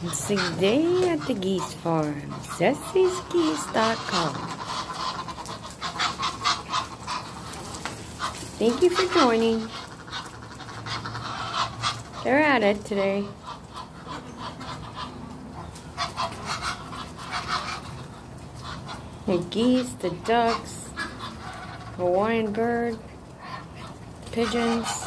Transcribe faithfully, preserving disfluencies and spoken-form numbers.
It's a day at the Geese farm. Sessy's geese dot com. Thank you for joining. They're at it today. The geese, the ducks, Hawaiian bird, pigeons.